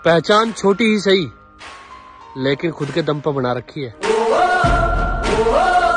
पहचान छोटी ही सही, लेकिन खुद के दम पर बना रखी है।